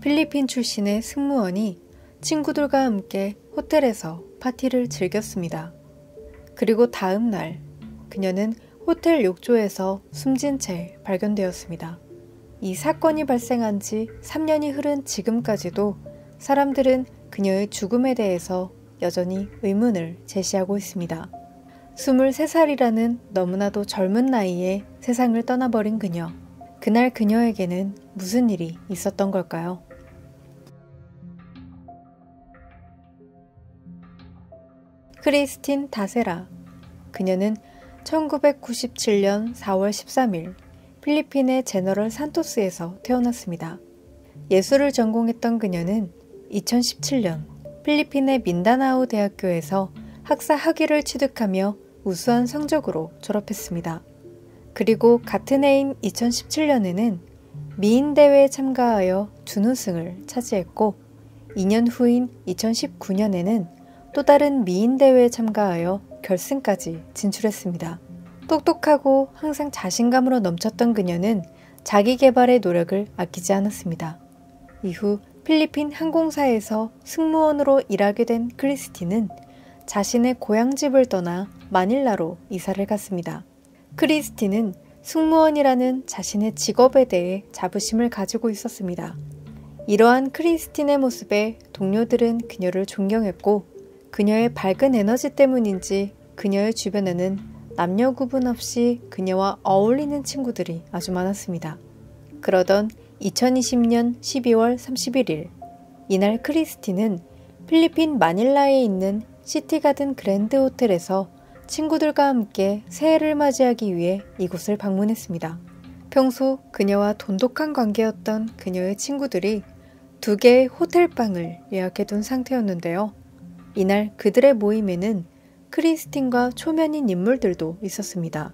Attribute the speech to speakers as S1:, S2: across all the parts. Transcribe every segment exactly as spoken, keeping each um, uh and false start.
S1: 필리핀 출신의 승무원이 친구들과 함께 호텔에서 파티를 즐겼습니다. 그리고 다음 날 그녀는 호텔 욕조에서 숨진 채 발견되었습니다. 이 사건이 발생한 지 삼 년이 흐른 지금까지도 사람들은 그녀의 죽음에 대해서 여전히 의문을 제기하고 있습니다. 스물세 살이라는 너무나도 젊은 나이에 세상을 떠나버린 그녀. 그날 그녀에게는 무슨 일이 있었던 걸까요? 크리스틴 다세라. 그녀는 천구백구십칠 년 사월 십삼일 필리핀의 제너럴 산토스에서 태어났습니다. 예술을 전공했던 그녀는 이천십칠 년 필리핀의 민다나오 대학교에서 학사 학위를 취득하며 우수한 성적으로 졸업했습니다. 그리고 같은 해인 이천십칠 년에는 미인대회에 참가하여 준우승을 차지했고 이 년 후인 이천십구 년에는 또 다른 미인대회에 참가하여 결승까지 진출했습니다. 똑똑하고 항상 자신감으로 넘쳤던 그녀는 자기 개발의 노력을 아끼지 않았습니다. 이후 필리핀 항공사에서 승무원으로 일하게 된 크리스틴은 자신의 고향집을 떠나 마닐라로 이사를 갔습니다. 크리스틴은 승무원이라는 자신의 직업에 대해 자부심을 가지고 있었습니다. 이러한 크리스틴의 모습에 동료들은 그녀를 존경했고 그녀의 밝은 에너지 때문인지 그녀의 주변에는 남녀 구분 없이 그녀와 어울리는 친구들이 아주 많았습니다. 그러던 이천이십 년 십이월 삼십일일 이날 크리스틴은 필리핀 마닐라에 있는 시티가든 그랜드 호텔에서 친구들과 함께 새해를 맞이하기 위해 이곳을 방문했습니다. 평소 그녀와 돈독한 관계였던 그녀의 친구들이 두 개의 호텔방을 예약해둔 상태였는데요. 이날 그들의 모임에는 크리스틴과 초면인 인물들도 있었습니다.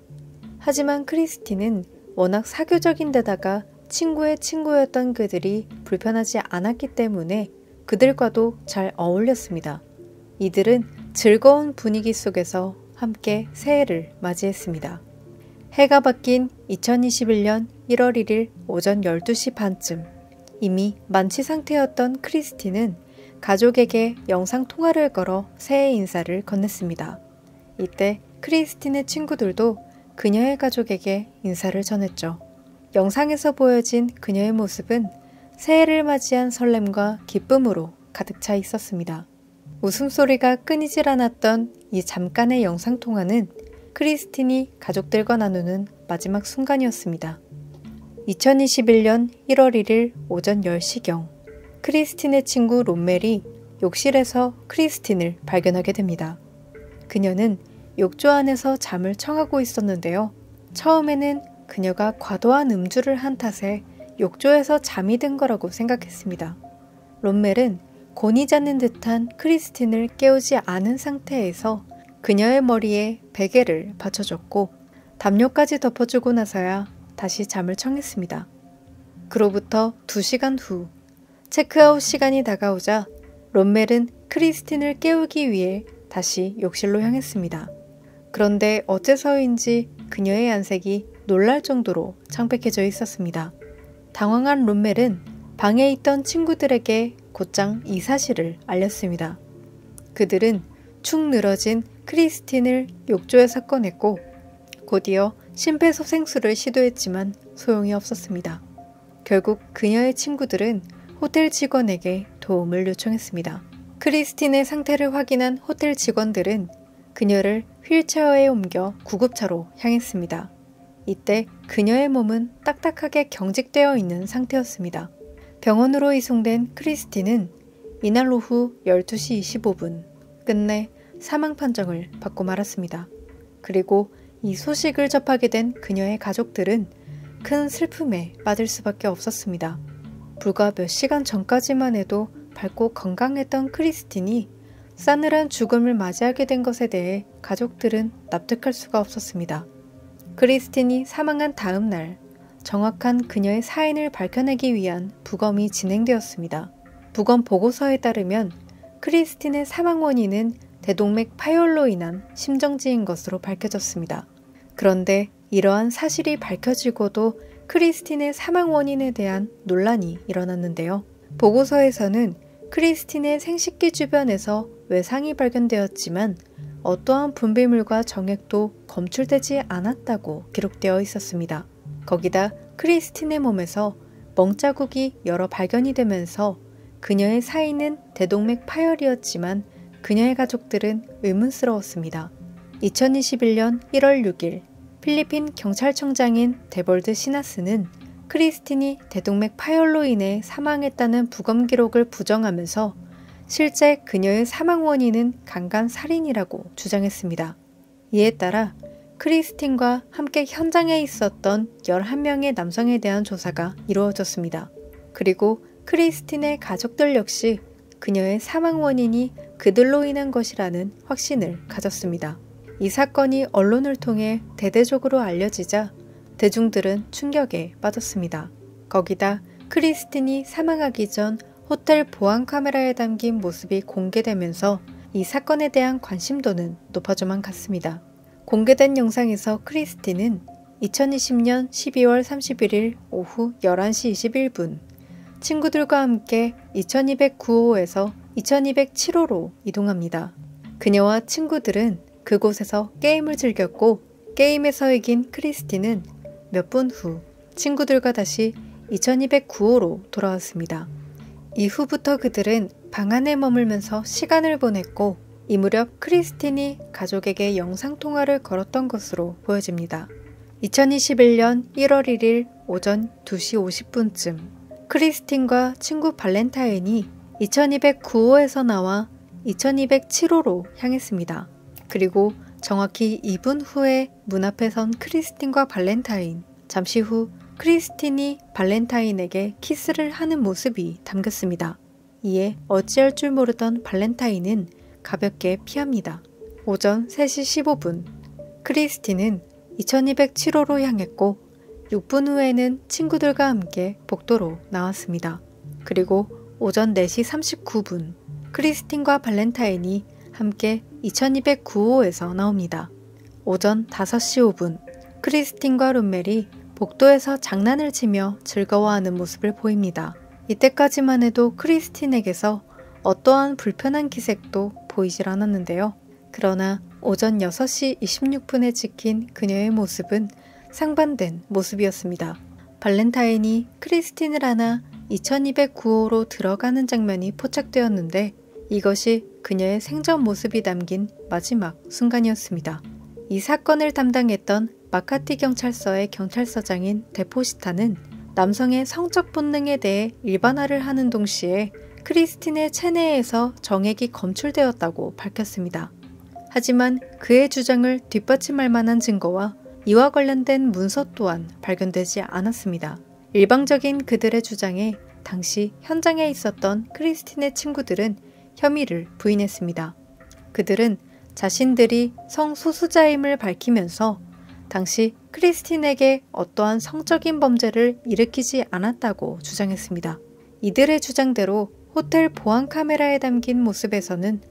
S1: 하지만 크리스틴은 워낙 사교적인 데다가 친구의 친구였던 그들이 불편하지 않았기 때문에 그들과도 잘 어울렸습니다. 이들은 즐거운 분위기 속에서 함께 새해를 맞이했습니다. 해가 바뀐 이천이십일 년 일월 일일 오전 열두 시 반쯤 이미 만취 상태였던 크리스틴은 가족에게 영상통화를 걸어 새해 인사를 건넸습니다. 이때 크리스틴의 친구들도 그녀의 가족에게 인사를 전했죠. 영상에서 보여진 그녀의 모습은 새해를 맞이한 설렘과 기쁨으로 가득 차 있었습니다. 웃음소리가 끊이질 않았던 이 잠깐의 영상통화는 크리스틴이 가족들과 나누는 마지막 순간이었습니다. 이천이십일 년 일월 일일 오전 열 시경 크리스틴의 친구 롬멜이 욕실에서 크리스틴을 발견하게 됩니다. 그녀는 욕조 안에서 잠을 청하고 있었는데요. 처음에는 그녀가 과도한 음주를 한 탓에 욕조에서 잠이 든 거라고 생각했습니다. 롬멜은 곤히 자는 듯한 크리스틴을 깨우지 않은 상태에서 그녀의 머리에 베개를 받쳐줬고 담요까지 덮어주고 나서야 다시 잠을 청했습니다. 그로부터 두 시간 후 체크아웃 시간이 다가오자 롬멜은 크리스틴을 깨우기 위해 다시 욕실로 향했습니다. 그런데 어째서인지 그녀의 안색이 놀랄 정도로 창백해져 있었습니다. 당황한 롬멜은 방에 있던 친구들에게 곧장 이 사실을 알렸습니다. 그들은 축 늘어진 크리스틴을 욕조에서 꺼냈고 곧이어 심폐소생술을 시도했지만 소용이 없었습니다. 결국 그녀의 친구들은 호텔 직원에게 도움을 요청했습니다. 크리스틴의 상태를 확인한 호텔 직원들은 그녀를 휠체어에 옮겨 구급차로 향했습니다. 이때 그녀의 몸은 딱딱하게 경직되어 있는 상태였습니다. 병원으로 이송된 크리스틴은 이날 오후 열두 시 이십오 분 끝내 사망 판정을 받고 말았습니다. 그리고 이 소식을 접하게 된 그녀의 가족들은 큰 슬픔에 빠질 수밖에 없었습니다. 불과 몇 시간 전까지만 해도 밝고 건강했던 크리스틴이 싸늘한 죽음을 맞이하게 된 것에 대해 가족들은 납득할 수가 없었습니다. 크리스틴이 사망한 다음 날 정확한 그녀의 사인을 밝혀내기 위한 부검이 진행되었습니다. 부검 보고서에 따르면 크리스틴의 사망 원인은 대동맥 파열로 인한 심정지인 것으로 밝혀졌습니다. 그런데 이러한 사실이 밝혀지고도 크리스틴의 사망 원인에 대한 논란이 일어났는데요. 보고서에서는 크리스틴의 생식기 주변에서 외상이 발견되었지만 어떠한 분비물과 정액도 검출되지 않았다고 기록되어 있었습니다. 거기다 크리스틴의 몸에서 멍자국이 여러 발견이 되면서 그녀의 사인은 대동맥 파열이었지만 그녀의 가족들은 의문스러웠습니다. 이천이십일 년 일월 육일 필리핀 경찰청장인 데볼드 시나스는 크리스틴이 대동맥 파열로 인해 사망했다는 부검 기록을 부정하면서 실제 그녀의 사망 원인은 강간살인이라고 주장했습니다. 이에 따라 크리스틴과 함께 현장에 있었던 열한 명의 남성에 대한 조사가 이루어졌습니다. 그리고 크리스틴의 가족들 역시 그녀의 사망 원인이 그들로 인한 것이라는 확신을 가졌습니다. 이 사건이 언론을 통해 대대적으로 알려지자 대중들은 충격에 빠졌습니다. 거기다 크리스틴이 사망하기 전 호텔 보안 카메라에 담긴 모습이 공개되면서 이 사건에 대한 관심도는 높아져만 갔습니다. 공개된 영상에서 크리스틴은 이천이십 년 십이월 삼십일일 오후 열한 시 이십일 분 친구들과 함께 이천이백구 호에서 이천이백칠 호로 이동합니다. 그녀와 친구들은 그곳에서 게임을 즐겼고 게임에서 이긴 크리스틴은 몇 분 후 친구들과 다시 이천이백구 호로 돌아왔습니다. 이후부터 그들은 방 안에 머물면서 시간을 보냈고 이 무렵 크리스틴이 가족에게 영상통화를 걸었던 것으로 보여집니다. 이천이십일 년 일월 일일 오전 두 시 오십 분쯤 크리스틴과 친구 발렌타인이 이천이백구 호에서 나와 이천이백칠 호로 향했습니다. 그리고 정확히 이 분 후에 문 앞에 선 크리스틴과 발렌타인, 잠시 후 크리스틴이 발렌타인에게 키스를 하는 모습이 담겼습니다. 이에 어찌할 줄 모르던 발렌타인은 가볍게 피합니다. 오전 세 시 십오 분 크리스틴은 이천이백칠 호로 향했고 육 분 후에는 친구들과 함께 복도로 나왔습니다. 그리고 오전 네 시 삼십구 분 크리스틴과 발렌타인이 함께 이천이백구 호에서 나옵니다. 오전 다섯 시 오 분 크리스틴과 룸멜이 복도에서 장난을 치며 즐거워하는 모습을 보입니다. 이때까지만 해도 크리스틴에게서 어떠한 불편한 기색도 보이질 않았는데요. 그러나 오전 여섯 시 이십육 분에 찍힌 그녀의 모습은 상반된 모습이었습니다. 발렌타인이 크리스틴을 안아 이천이백구 호로 들어가는 장면이 포착되었는데 이것이 그녀의 생전 모습이 담긴 마지막 순간이었습니다. 이 사건을 담당했던 마카티 경찰서의 경찰서장인 데포시타는 남성의 성적 본능에 대해 일반화를 하는 동시에 크리스틴의 체내에서 정액이 검출되었다고 밝혔습니다. 하지만 그의 주장을 뒷받침할 만한 증거와 이와 관련된 문서 또한 발견되지 않았습니다. 일방적인 그들의 주장에 당시 현장에 있었던 크리스틴의 친구들은 혐의를 부인했습니다. 그들은 자신들이 성소수자임을 밝히면서 당시 크리스틴에게 어떠한 성적인 범죄를 일으키지 않았다고 주장했습니다. 이들의 주장대로 호텔 보안 카메라에 담긴 모습에서는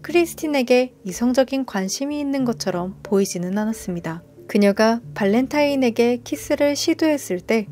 S1: 크리스틴에게 이성적인 관심이 있는 것처럼 보이지는 않았습니다. 그녀가 발렌타인에게 키스를 시도했을 때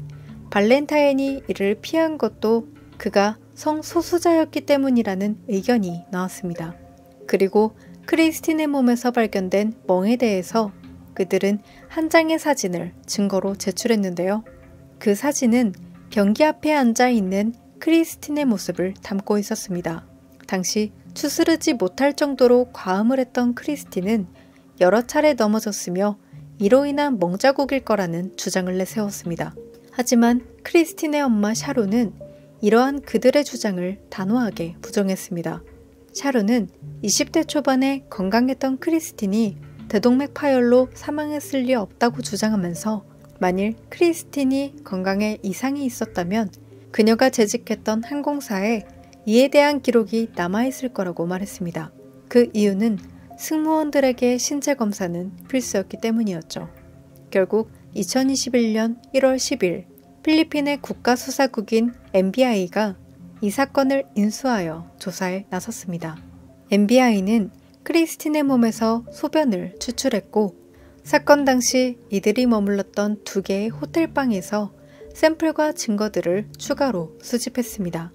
S1: 발렌타인이 이를 피한 것도 그가 성소수자였기 때문이라는 의견이 나왔습니다. 그리고 크리스틴의 몸에서 발견된 멍에 대해서 그들은 한 장의 사진을 증거로 제출했는데요. 그 사진은 변기 앞에 앉아 있는 크리스틴의 모습을 담고 있었습니다. 당시 추스르지 못할 정도로 과음을 했던 크리스틴은 여러 차례 넘어졌으며 이로 인한 멍자국일 거라는 주장을 내세웠습니다. 하지만 크리스틴의 엄마 샤론은 이러한 그들의 주장을 단호하게 부정했습니다. 샤론은 이십 대 초반에 건강했던 크리스틴이 대동맥 파열로 사망했을 리 없다고 주장하면서 만일 크리스틴이 건강에 이상이 있었다면 그녀가 재직했던 항공사에 이에 대한 기록이 남아있을 거라고 말했습니다. 그 이유는 승무원들에게 신체 검사는 필수였기 때문이었죠. 결국 이천이십일 년 일월 십일 필리핀의 국가수사국인 엠비아이가 이 사건을 인수하여 조사에 나섰습니다. 엠비아이는 크리스틴의 몸에서 소변을 추출했고 사건 당시 이들이 머물렀던 두 개의 호텔방에서 샘플과 증거들을 추가로 수집했습니다.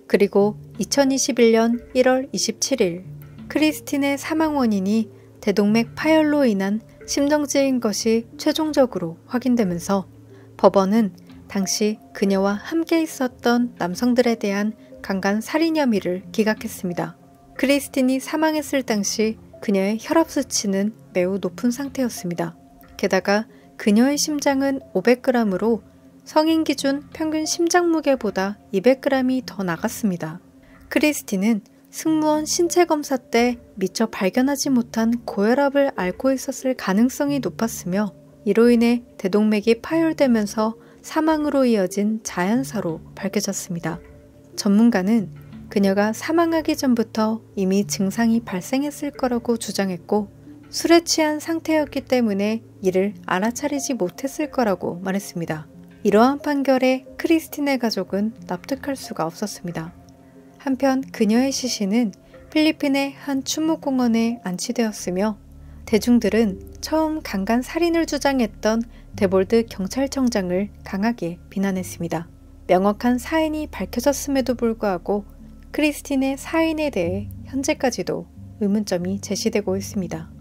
S1: 그리고 이천이십일 년 일월 이십칠일 크리스틴의 사망 원인이 대동맥 파열로 인한 심정지인 것이 최종적으로 확인되면서 법원은 당시 그녀와 함께 있었던 남성들에 대한 강간 살인 혐의를 기각했습니다. 크리스틴이 사망했을 당시 그녀의 혈압 수치는 매우 높은 상태였습니다. 게다가 그녀의 심장은 오백 그램으로 성인 기준 평균 심장 무게보다 이백 그램이 더 나갔습니다. 크리스틴은 승무원 신체 검사 때 미처 발견하지 못한 고혈압을 앓고 있었을 가능성이 높았으며 이로 인해 대동맥이 파열되면서 사망으로 이어진 자연사로 밝혀졌습니다. 전문가는 그녀가 사망하기 전부터 이미 증상이 발생했을 거라고 주장했고 술에 취한 상태였기 때문에 이를 알아차리지 못했을 거라고 말했습니다. 이러한 판결에 크리스틴의 가족은 납득할 수가 없었습니다. 한편 그녀의 시신은 필리핀의 한 추모공원에 안치되었으며 대중들은 처음 강간 살인을 주장했던 데볼드 경찰청장을 강하게 비난했습니다. 명확한 사인이 밝혀졌음에도 불구하고 크리스틴의 사인에 대해 현재까지도 의문점이 제기되고 있습니다.